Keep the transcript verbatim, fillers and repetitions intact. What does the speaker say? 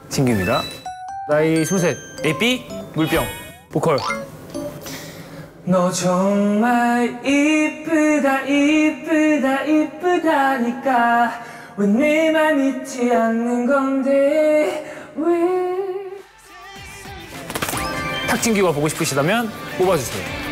진규입니다. 나이 스물셋, 에이삐, 물병, 보컬. 너 정말 이쁘다 이쁘다 이쁘다니까 왜 내만 잊지 않는 건데 왜 탁진규가 보고 싶으시다면 뽑아주세요.